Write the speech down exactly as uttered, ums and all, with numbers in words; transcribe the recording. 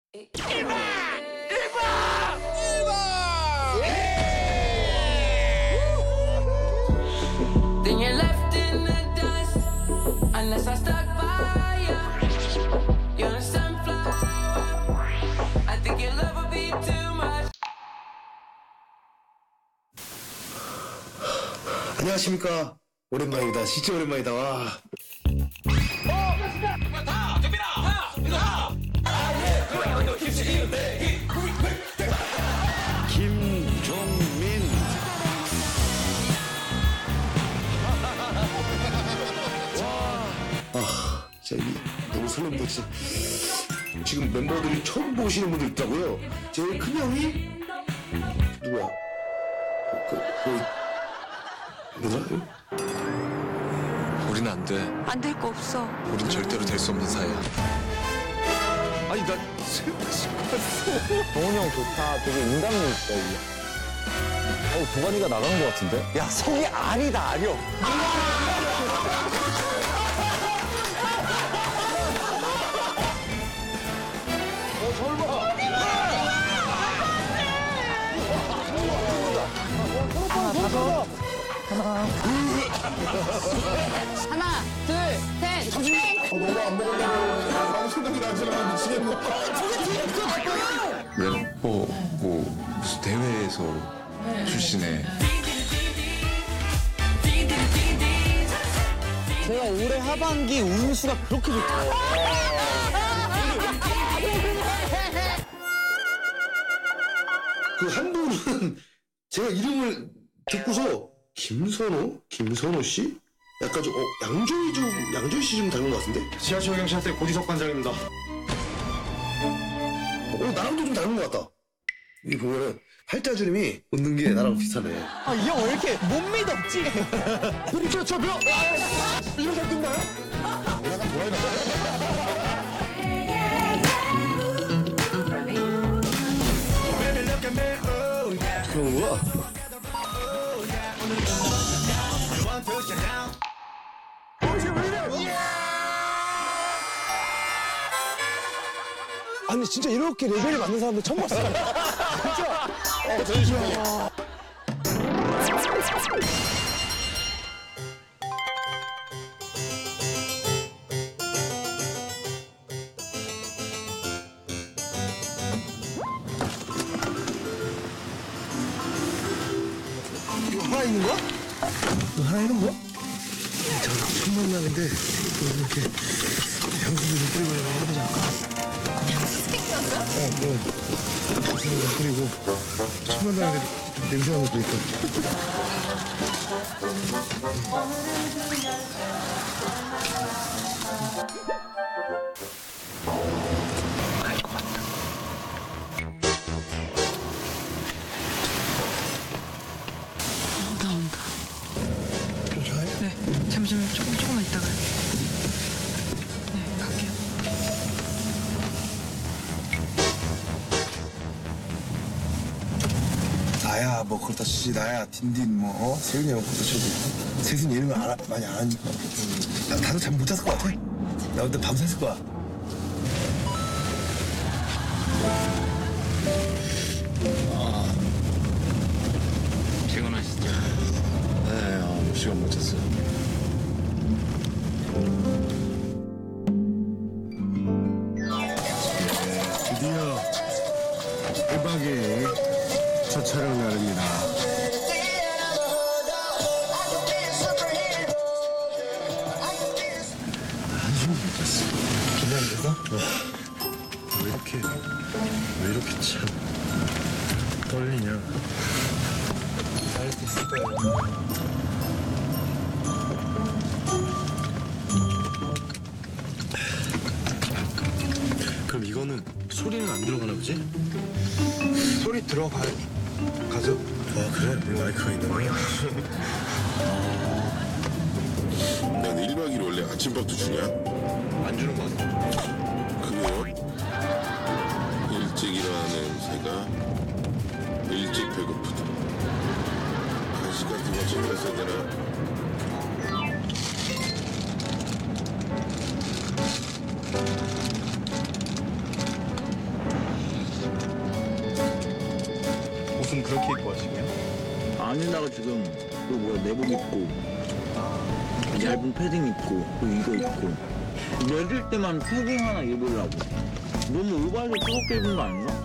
일바! 일바! 일바! Then you're left in the dust unless I stuck by you. You're a sunflower. I think your love will be too much. 안녕하십니까. 오랜만이다. 진짜 오랜만이다. 와. 김종민. 아, 진짜 이 너무 설렙니다. 진짜. 지금 멤버들이 처음 보시는 분들 있다고요. 제일 큰 형이 누구야? 그, 그, 누구야? 우린 안 돼. 안 될 거 없어. 우린 절대로 될 수 없는 사이야. 아니 나 슬퍼 싶었어. 동훈이 형 좋다. 되게 인간미 있다, 이게. 어, 도가니가 나가는 것 같은데? 야, 성이 아니다, 아니요. 하나, 둘, 셋, 땡! 너가 안 먹으려고 아무 생각이 나지 않아. 미치겠네. 래퍼 뭐 무슨 대회에서 출신의 제가 올해 하반기 운수가 그렇게 좋대요. 그 한 분은 제가 이름을 듣고서 김선호? 김선호 씨? 약간 좀, 어, 양조위 좀, 양조위 씨 좀 닮은 것 같은데? 지하철 경찰대 고지석 관장입니다. 어, 나랑도 좀 닮은 것 같다. 여기 보면은, 팔자주름이 웃는 게 나랑 비슷하네. 아, 이 형 왜 이렇게 못 믿었지? 그러니까 저 명! 아, 이런 잘 뜬다요? 약간 뭐야, 그런 거야? 아니, 진짜 이렇게 레벨이 맞는 사람들 처음 봤어요. 진짜. 어, 잠시만요. 이거 하나 있는 거야? 이거 하나 있는 거야? 저 첫 만남인데 이렇게 향수 좀 뿌리고 해보자. 향수 생겼어? 어, 뭐 향수 좀 뿌리고 첫 만남인데 좀 냄새 나는 것도 있고. 나온다. 좀 좋아해? 네, 잠시만 조금 조금만 있다가요. 네, 갈게요. 나야 뭐 그렇다 치지. 나야 딘딘 뭐 어? 세윤이 형 그렇다 쳐도 세순이 이름을 알아, 많이 안 하니까. 나 다들 잠 못 잤을 것 같아. 나 그때 밤샜을 거야. 피곤하시죠? 네, 어, 시간 못 잤어요. 드디어 일 박의 첫 촬영 날입니다. 한숨 못 잤어. 긴장돼서? 왜 이렇게 왜 이렇게 참 떨리냐? 잘할 수 있을 거예요. 그럼 이거는 소리는 안 들어가나 보지? 소리 들어가 가죠? 아 그래? 여기 마이크가 있는 거야? 난 일 박 이 일 원래 아침밥도 주냐? 안 주는 거 같아. 그래요? 일찍 일어나는 새가 일찍 배고프다. 간식 같은 거 챙겼어야 되나? 옷은 그렇게 입고 하시고요? 안에다가 지금 그 뭐야 내복 입고 얇은 패딩 입고 또 이거 입고 내릴 때만 패딩 하나 입으려고 너무 오버하게 뜨겁게 입은 거 아닌가?